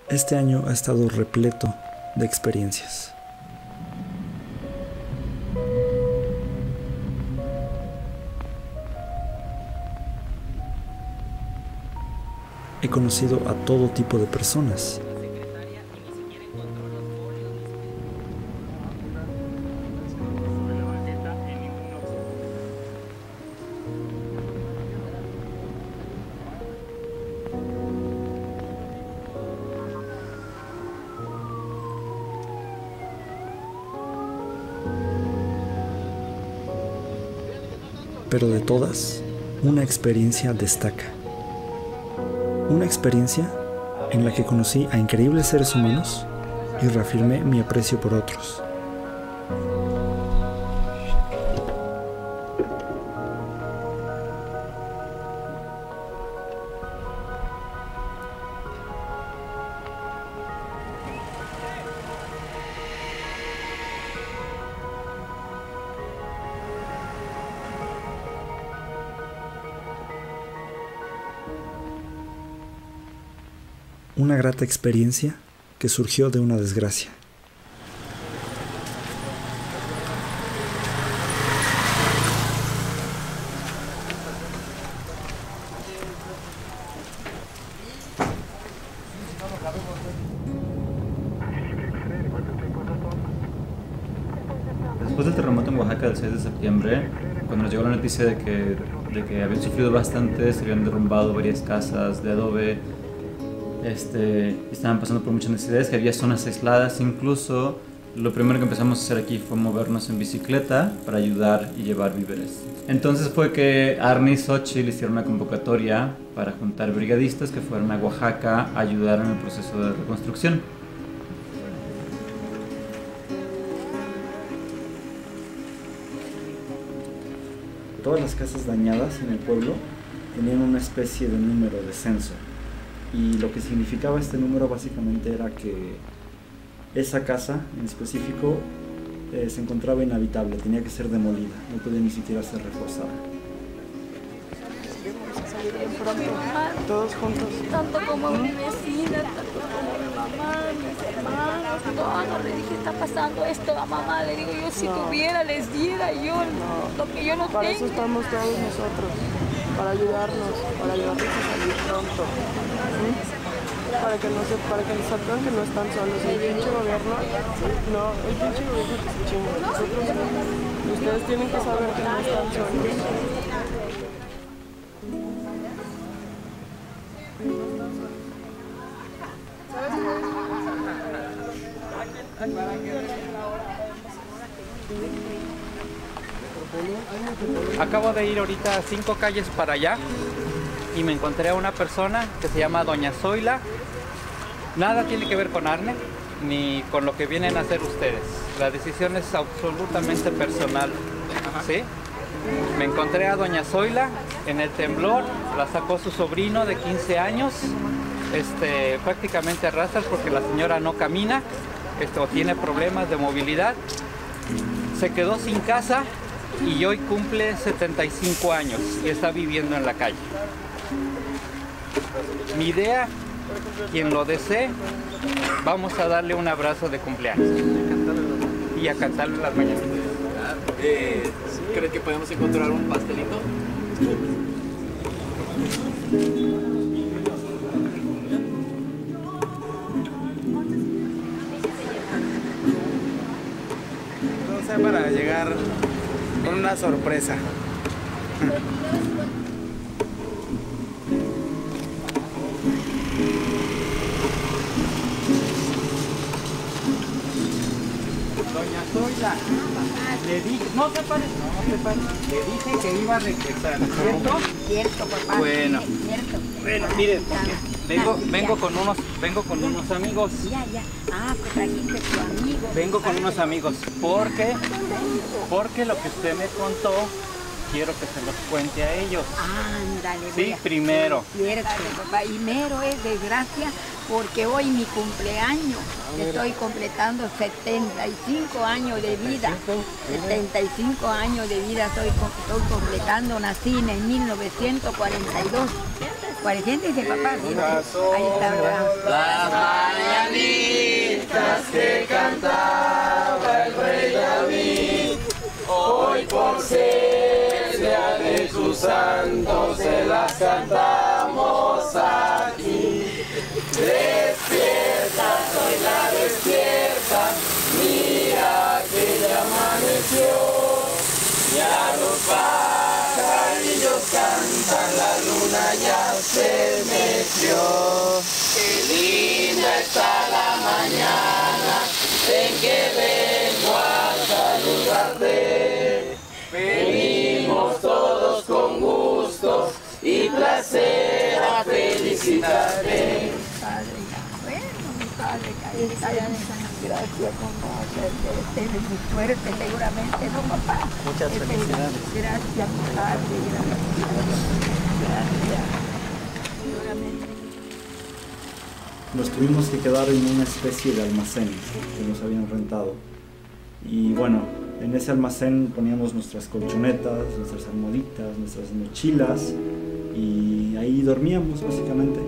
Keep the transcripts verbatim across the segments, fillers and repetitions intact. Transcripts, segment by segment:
Este año ha estado repleto de experiencias. He conocido a todo tipo de personas. Pero de todas, una experiencia destaca. Una experiencia en la que conocí a increíbles seres humanos y reafirmé mi aprecio por otros. Una grata experiencia que surgió de una desgracia. Después del terremoto en Oaxaca del seis de septiembre, cuando nos llegó la noticia de que, de que habían sufrido bastante, se habían derrumbado varias casas de adobe, este, estaban pasando por muchas necesidades, que había zonas aisladas, incluso lo primero que empezamos a hacer aquí fue movernos en bicicleta para ayudar y llevar víveres. Entonces fue que Arnie y Xochitl hicieron una convocatoria para juntar brigadistas que fueran a Oaxaca a ayudar en el proceso de reconstrucción. Todas las casas dañadas en el pueblo tenían una especie de número de censo. Y lo que significaba este número básicamente era que esa casa en específico eh, se encontraba inhabitable, tenía que ser demolida, no podía ni siquiera ser reforzada. Vamos a salir bien pronto, todos juntos. Tanto como mi vecina, tanto como mi mamá, mis hermanos, todos. Le dije, está pasando esto a mamá. Le digo, yo si No. tuviera, les diera yo No. lo que yo no Para tengo. eso estamos todos nosotros, para ayudarnos, para ayudarnos a salir pronto. ¿Sí? Para que no se, para que sepan que no están solos. El pinche gobierno, no, el pinche gobierno que se chinga. Nosotros no. Ustedes tienen que saber que no están solos. Acabo de ir ahorita cinco calles para allá y me encontré a una persona que se llama Doña Zoila. Nada tiene que ver con Arne ni con lo que vienen a hacer ustedes. La decisión es absolutamente personal, ¿sí? Me encontré a Doña Zoila en el temblor, la sacó su sobrino de quince años, este, prácticamente a rastras porque la señora no camina, esto, tiene problemas de movilidad. Se quedó sin casa y hoy cumple setenta y cinco años y está viviendo en la calle. Mi idea, quien lo desee, vamos a darle un abrazo de cumpleaños y a cantarle las mañanas. Eh, ¿Crees que podemos encontrar un pastelito? Entonces, para llegar con una sorpresa. Doña Zoila, le dije, no se pare, no se pare, le dije que iba a regresar, ¿cierto? Cierto, papá. Bueno. Cierto. Bueno, miren, vengo, vengo con unos, vengo con unos amigos. Ya, ya. Ah, pues trajiste tu amigo. Vengo con unos amigos, porque, porque lo que usted me contó, quiero que se los cuente a ellos. Ándale, Sí, voy a- primero. Cierto, papá. Y mero es desgracia porque hoy mi cumpleaños. Estoy completando setenta y cinco años de vida. setenta y cinco años de vida estoy, com- estoy completando. Nací en mil novecientos cuarenta y dos. cuarecientos dice papá. ¿Sí? Ahí está, ¿verdad? Las mañanitas que cantaba el rey David, hoy por ser día de sus santos se las cantamos aquí. Despierta, soy la despierta, mira que ya amaneció, ya los pajarillos cantan, la luna ya se metió. Qué linda está la mañana en que vengo a saludarte. Venimos todos con gusto y placer a felicitarte. Padre, bueno, mi padre, ahí está, gracias, papá, tienes muy fuerte seguramente, ¿no, papá? Muchas felicidades. Gracias, mi padre, gracias, gracias, seguramente. Nos tuvimos que quedar en una especie de almacén que nos habían rentado. Y bueno, en ese almacén poníamos nuestras colchonetas, nuestras almohaditas, nuestras mochilas y ahí dormíamos básicamente.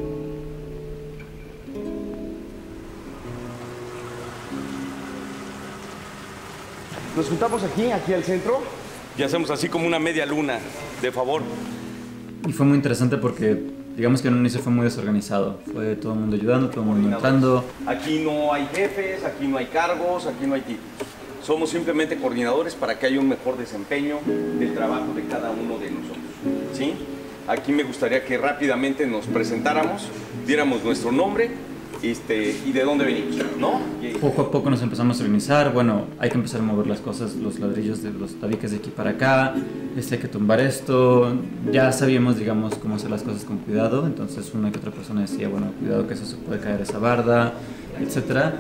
Nos juntamos aquí, aquí al centro, y hacemos así como una media luna, de favor. Y fue muy interesante porque, digamos que en un inicio fue muy desorganizado. Fue todo el mundo ayudando, todo el mundo entrando. Aquí no hay jefes, aquí no hay cargos, aquí no hay títulos. Somos simplemente coordinadores para que haya un mejor desempeño del trabajo de cada uno de nosotros, ¿sí? Aquí me gustaría que rápidamente nos presentáramos, diéramos nuestro nombre, Este, y de dónde venimos, ¿no? Poco a poco nos empezamos a organizar. Bueno, hay que empezar a mover las cosas, los ladrillos de los tabiques de aquí para acá, este, hay que tumbar esto. Ya sabíamos, digamos, cómo hacer las cosas con cuidado. Entonces una que otra persona decía, bueno, cuidado que eso se puede caer esa barda, etcétera.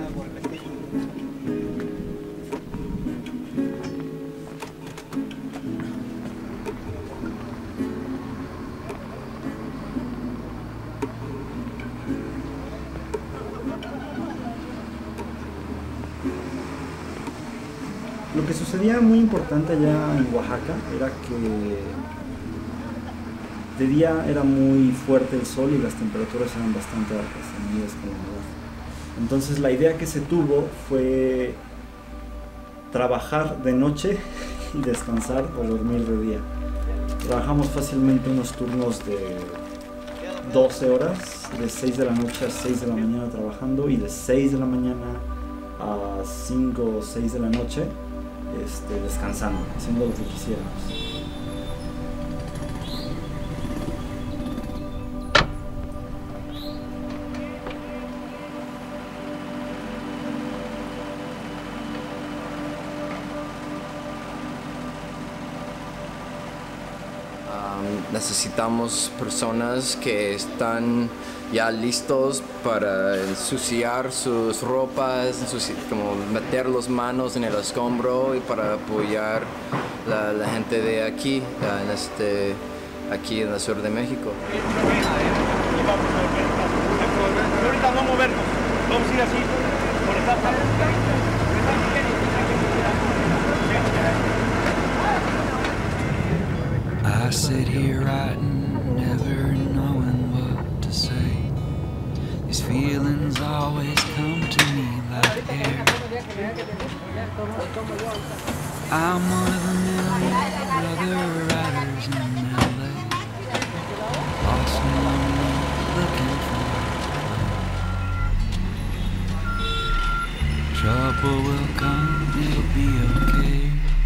Lo que sucedía muy importante allá en Oaxaca era que de día era muy fuerte el sol y las temperaturas eran bastante altas, medidas con la humedad. Entonces la idea que se tuvo fue trabajar de noche y descansar o dormir de día. Trabajamos fácilmente unos turnos de doce horas, de seis de la noche a seis de la mañana trabajando y de seis de la mañana a cinco o seis de la noche Este, descansando, haciendo lo que quisiéramos. Um, necesitamos personas que están ya listos para ensuciar sus ropas, ensuci como meter las manos en el escombro y para apoyar la, la gente de aquí, en este, aquí en el sur de México. Ahorita no movernos, vamos a ir así, por etapas. I sit here writing, never knowing what to say. These feelings always come to me like air. I'm one of the million other writers in L A, lost and lonely, looking for love. Trouble will come, it'll be okay.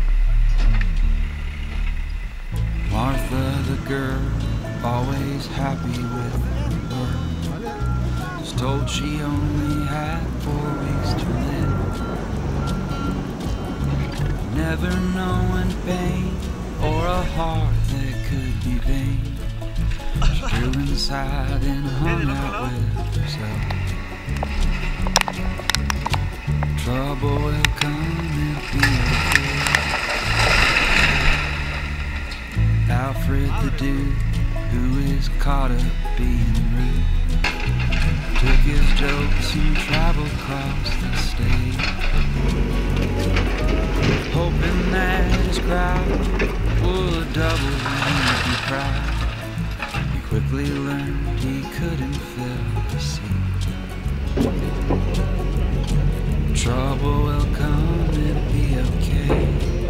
Martha the girl, always happy with her work, was told she only had four weeks to live. Never knowing pain or a heart that could be vain, she drew inside and hung out with herself. Trouble will come and be okay. Alfred the dude, who is caught up being rude, took his jokes and traveled across the state, hoping that his crowd would double and he'd be proud. He quickly quickly learned he couldn't fill the seat. Trouble will come, it'll be okay.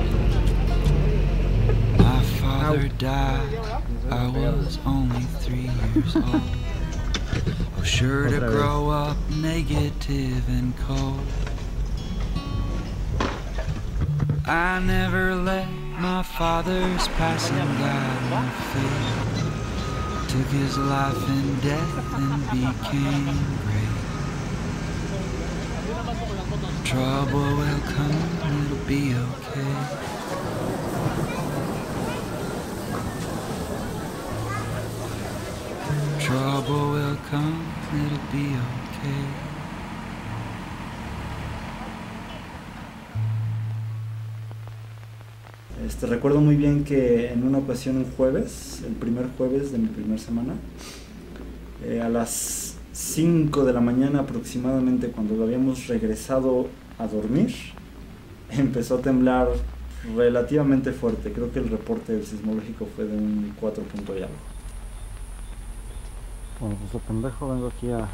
My father died, I was only three years old. Was sure to grow up negative and cold. I never let my father's passing God fate. Took his life in death and became great. Trouble will come, it'll be okay. Trouble will come, it'll be okay. Este, recuerdo muy bien que en una ocasión un jueves, el primer jueves de mi primera semana, eh, a las cinco de la mañana aproximadamente, cuando habíamos regresado a dormir, empezó a temblar relativamente fuerte. Creo que el reporte del sismológico fue de un cuatro punto y algo. Bueno, pues de pendejo vengo aquí a, a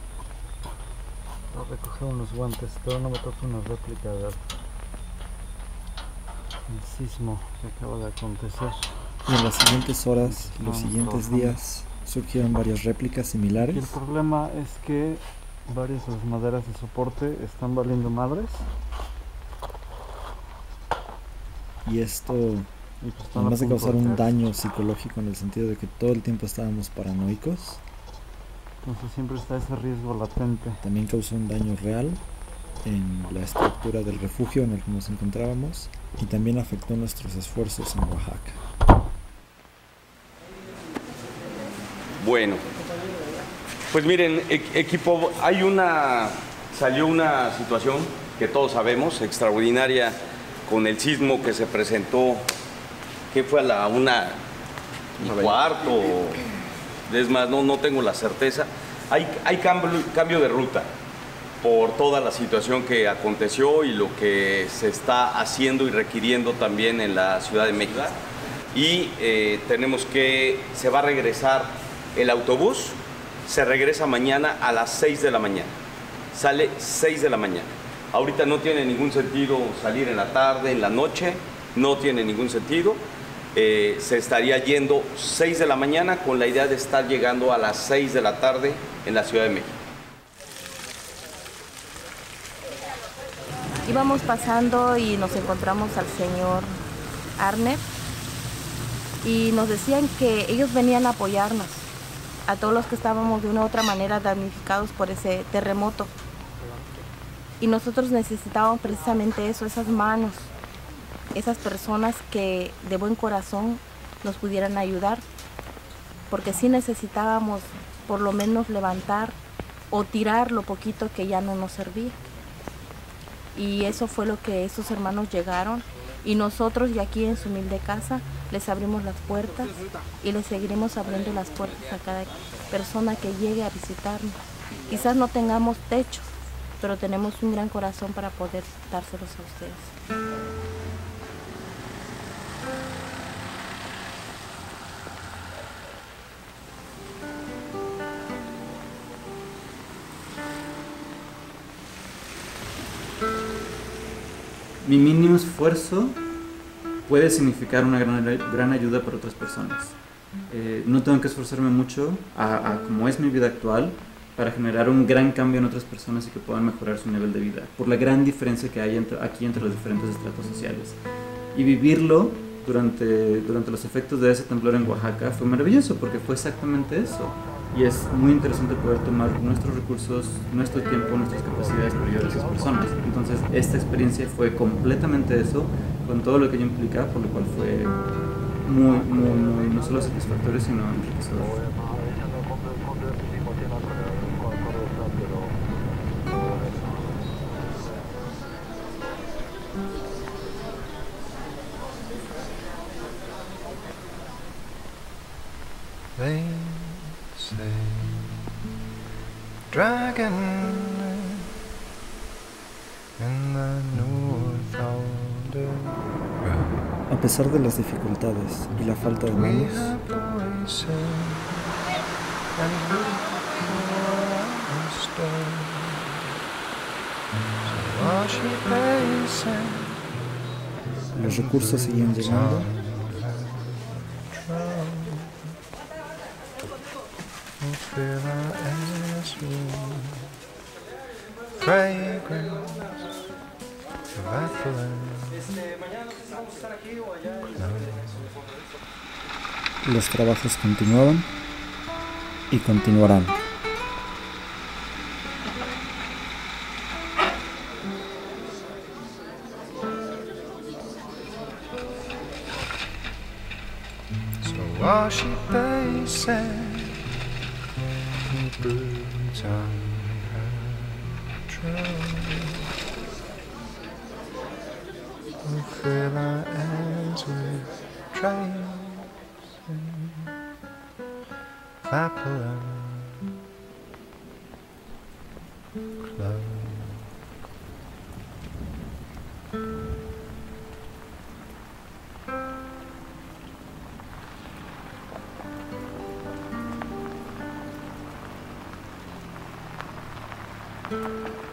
recoger unos guantes, pero no me toca una réplica del sismo que acaba de acontecer. Y en las siguientes horas, los Vamos siguientes trabajando. días, surgieron varias réplicas similares. Y el problema es que varias de las maderas de soporte están valiendo madres. Y esto, Y pues están a además de punto causar un caerse. daño psicológico en el sentido de que todo el tiempo estábamos paranoicos, Entonces siempre está ese riesgo latente. también causó un daño real en la estructura del refugio en el que nos encontrábamos y también afectó nuestros esfuerzos en Oaxaca. Bueno, pues miren, e- equipo, hay una, salió una situación que todos sabemos, extraordinaria, con el sismo que se presentó, que fue a la una y cuarto, es más, no, no tengo la certeza. Hay, hay cambio, cambio de ruta por toda la situación que aconteció y lo que se está haciendo y requiriendo también en la Ciudad de México. Y eh, tenemos que, se va a regresar el autobús, se regresa mañana a las seis de la mañana, sale seis de la mañana. Ahorita no tiene ningún sentido salir en la tarde, en la noche, no tiene ningún sentido. Eh, se estaría yendo seis de la mañana con la idea de estar llegando a las seis de la tarde en la Ciudad de México. Íbamos pasando y nos encontramos al señor Arnett y nos decían que ellos venían a apoyarnos, a todos los que estábamos de una u otra manera damnificados por ese terremoto. Y nosotros necesitábamos precisamente eso, esas manos, esas personas que de buen corazón nos pudieran ayudar, porque sí necesitábamos por lo menos levantar o tirar lo poquito que ya no nos servía. Y eso fue lo que esos hermanos llegaron y nosotros, y aquí en su humilde casa, les abrimos las puertas y les seguiremos abriendo las puertas a cada persona que llegue a visitarnos. Quizás no tengamos techo, pero tenemos un gran corazón para poder dárselos a ustedes. Mi mínimo esfuerzo puede significar una gran, gran ayuda para otras personas. Eh, no tengo que esforzarme mucho, a, a como es mi vida actual, para generar un gran cambio en otras personas y que puedan mejorar su nivel de vida, por la gran diferencia que hay entre, aquí entre los diferentes estratos sociales. Y vivirlo durante, durante los efectos de ese temblor en Oaxaca fue maravilloso, porque fue exactamente eso. Y es muy interesante poder tomar nuestros recursos, nuestro tiempo, nuestras capacidades para ayudar a esas personas. Entonces, esta experiencia fue completamente eso, con todo lo que ello implica, por lo cual fue muy, muy, muy, no solo satisfactorio, sino enriquecedor. They say dragon in the north A pesar de las dificultades y la falta de manos, and look for a stone. So while she paces, Los recursos siguen llegando. fill our ass with fragrance of apple and Los trabajos continuaban y continuarán. so while she paces, boots on her trunk, we'll fill our hands with trains of apple and clove. Thank you.